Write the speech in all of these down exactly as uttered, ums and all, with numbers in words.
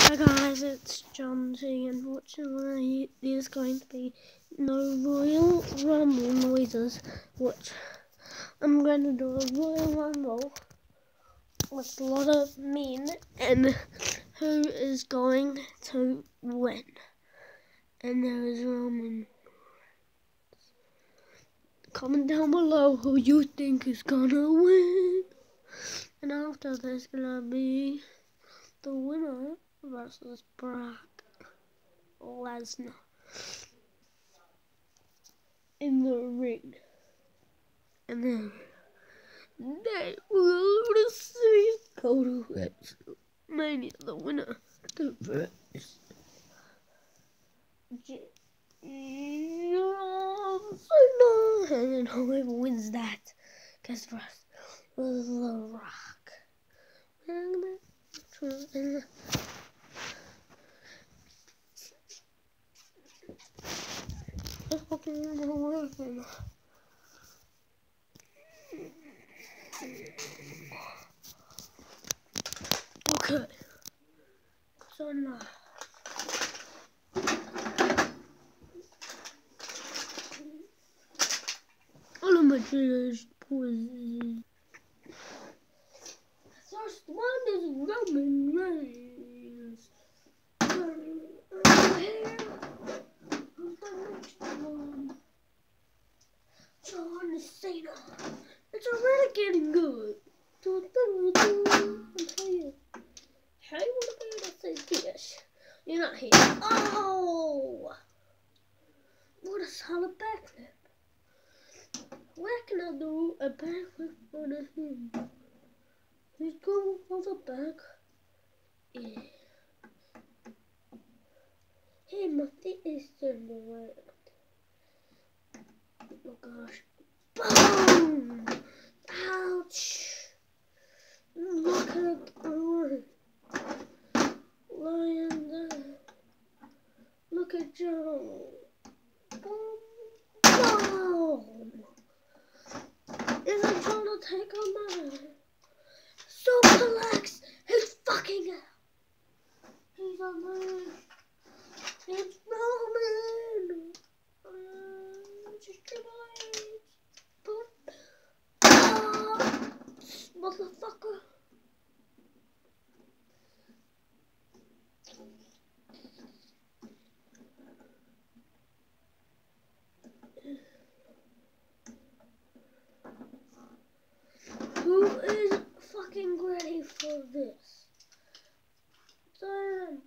Hi guys, it's John T. Unfortunately, there's going to be no Royal Rumble noises, which I'm going to do a Royal Rumble with a lot of men and who is going to win. And there is Roman. Comment down below who you think is gonna win. And after there's gonna be the winner versus Brock Lesnar in the ring, and then they will receive go to WrestleMania. The winner to versus John Cena, and then whoever wins that gets versus The Rock. Okay, so now all of my trailers poison. First one is Roman Reigns. John Cena. It's already getting good. I'll tell you. How you want to be able to say this? You're not here. Oh! What a solid backflip. Where can I do a backflip on him? He's going on the back. Yeah. Hey, my feet is turned around. Oh gosh. Boom! Ouch! Look at the lion there. Look at Joe. Boom! Boom! Is he trying to take on my suplex? He's fucking out. He's on the. It's Roman. Uh, it's just Triple H. But, ah, motherfucker. Who is fucking ready for this? Damn.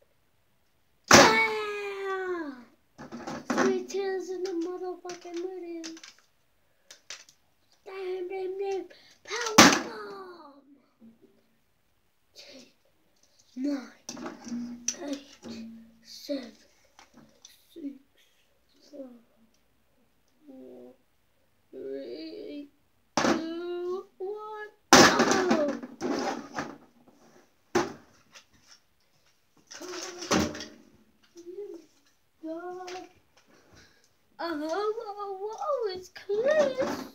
Yeah! Sweet tears in the motherfucking millions. Damn, damn, damn. Power bomb. Ten, nine, eight, seven, six, five, four, three, two, one. Oh! God. Oh, oh, oh, it's clear.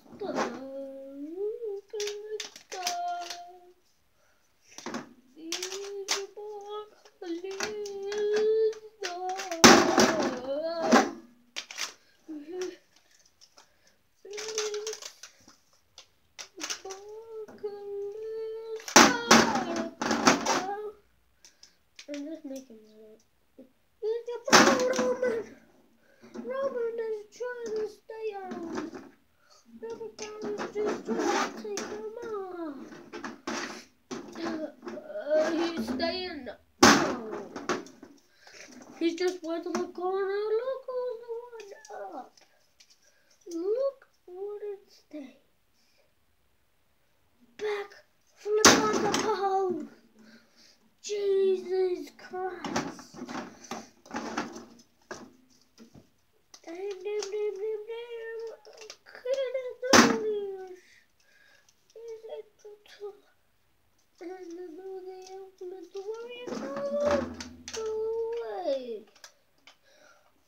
I'm just making it. It's a Roman. Roman is trying to stay on. Everybody's just trying to take him off. Uh, he's staying. Oh. He's just went to the corner. Look who's the one up. Look what it stays. Back flip on the pole. Jesus Christ. Damn, damn, damn, damn, damn. Couldn't do this. Is it too tough? And to do the ultimate warrior. No. Go away.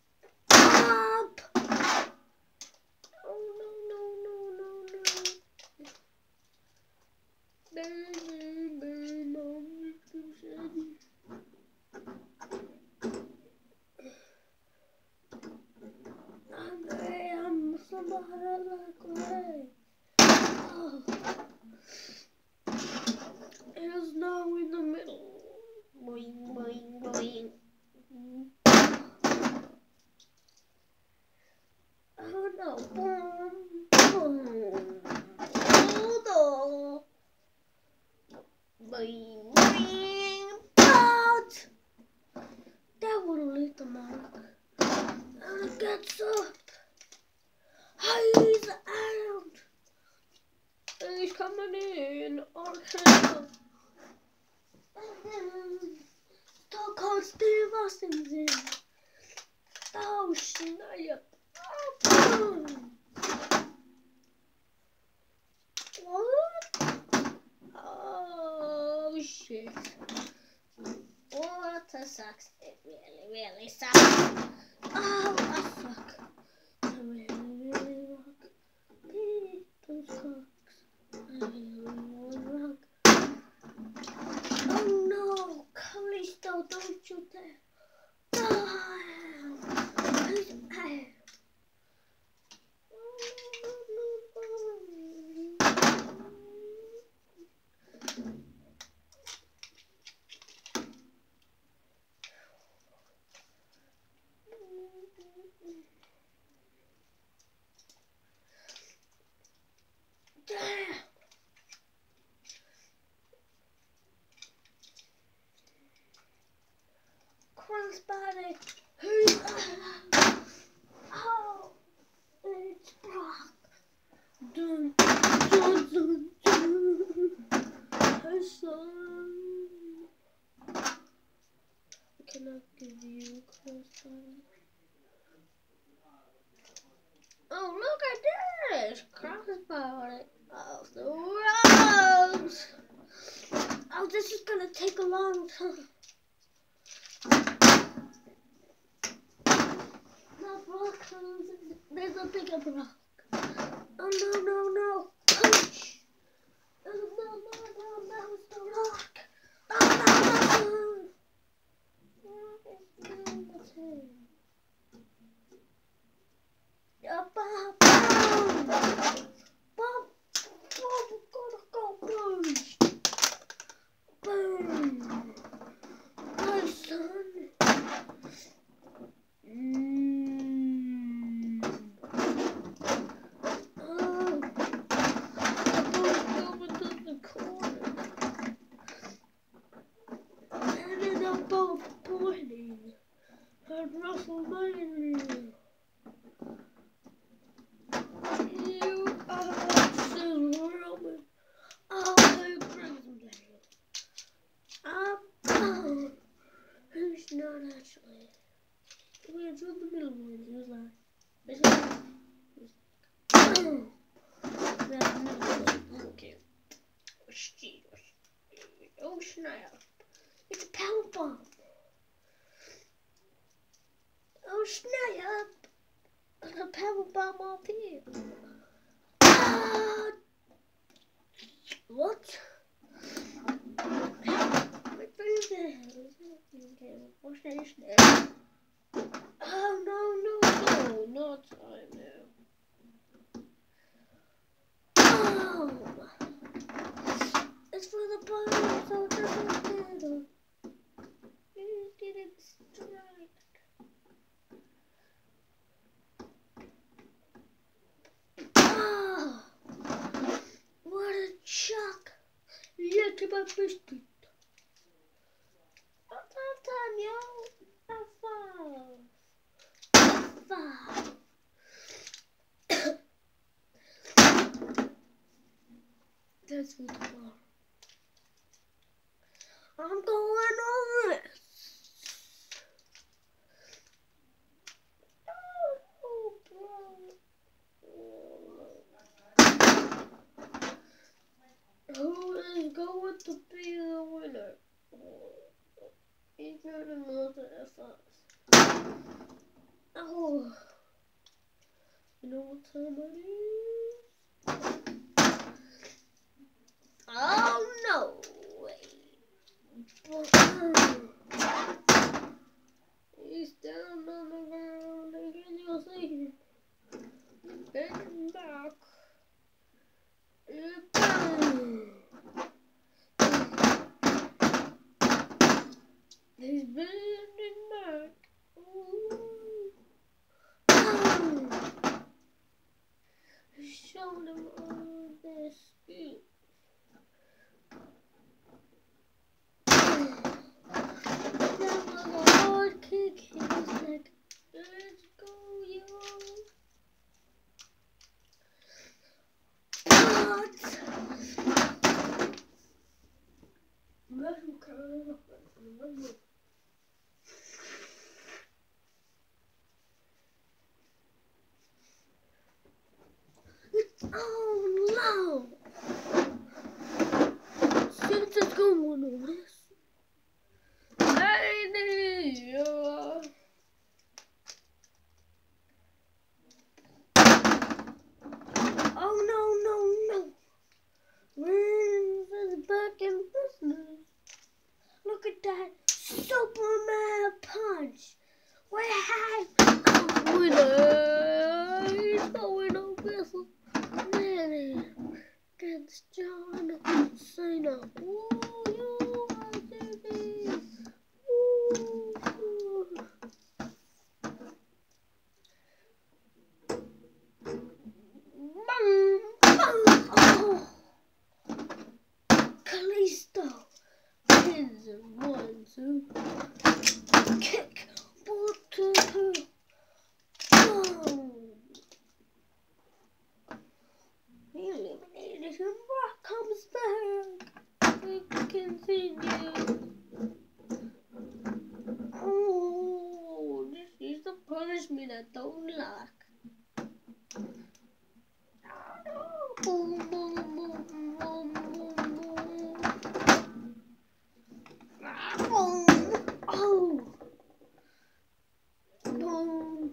Austin's in. Oh, snap. Oh, boom. What? Oh, shit. What a sucks. It really, really sucks. Oh, I suck. I really, really rock. Those cocks. I really, really rock. Oh no, Callisto, don't you dare. Oh, I... Crossbody. Oh, it's Brock. Dun, dun, dun, dun. Her son. I cannot give you crossbody. Oh, look at this! Crossbody of the roads! Oh, this is gonna take a long time. No, Brock, there's a bigger Brock. Oh, no, no, no. Punch! Oh, no, no, no, no, it's the Rock. Oh, no, no, no. What is doing the thing? Yeah, Bob, Bob, Bob, Bob, gotta go, boom, boom, my son. Mm. Oh, I both over to the corner, and then they're both pointing at WrestleMania. You are so Roman. Oh, I brings him down. Um, oh, who's not actually? We went through the middle one. He was like, this is, oh, that's the middle one. Okay. Oh, snap. It's a power bomb. Oh, snap. There's a power bomb up here. Ah! What? What is this? Okay, what's this now? Oh, no, no, no, not time now. Oh! It's for the bomb, so it doesn't matter. You didn't strike. Oh! What a shock! Look at my biscuit. Not half time, yo. Half five. Five. That's what the bar. I'm going on this. Oh, bro. Who is going to be the winner? He's gonna know that fast. Oh, you know what time it is? Oh no! He's down on the ground again. You'll see him. Bend back. He's bending back. Ooh. He's showing him all this speed. That was a hard kick. He was like, let's go, yo. What? Metal curl. Superman punch. We have a winner. He's the winner vessel. Manny against John Cena. Ooh, you are baby. Ooh. Boom, boom. Oh. Kalisto. Pins and one, two. Kick. One, two, two. Boom. He eliminated him. Rock comes back. We continue. Oh, this is the punishment I don't like. Boom, boom, boom, boom, boom, boom. Boom. Oh. Boom.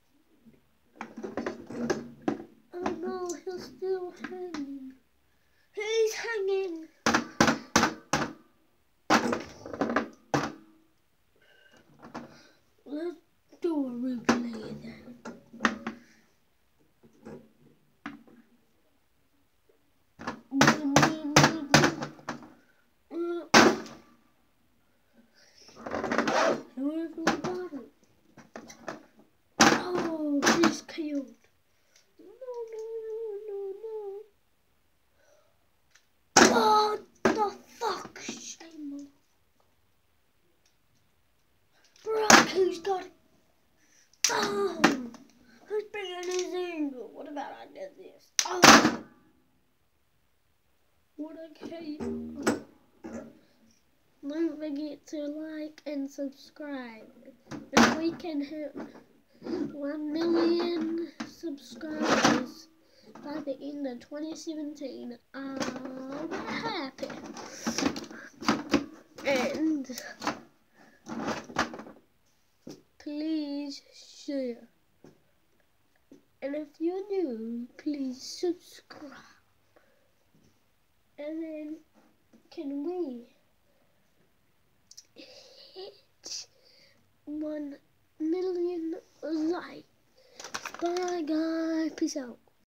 Oh no, he's still hanging. He's hanging. Let's do a replay then. Boom, boom, boom, boom. Where's the bottom? Oh, he's killed. No, no, no, no, no. What the fuck? Shame. Brock, who's got it? Oh, who's bringing his angle? What about I did this? Oh, what a cake. Don't forget to like and subscribe. If we can hit one million subscribers by the end of twenty seventeen, I'll be happy. And please share. And if you're new, please subscribe. And then can we hit one million likes? Bye guys, peace out.